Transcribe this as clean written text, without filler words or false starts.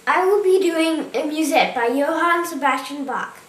I will be doing a Musette by Johann Sebastian Bach.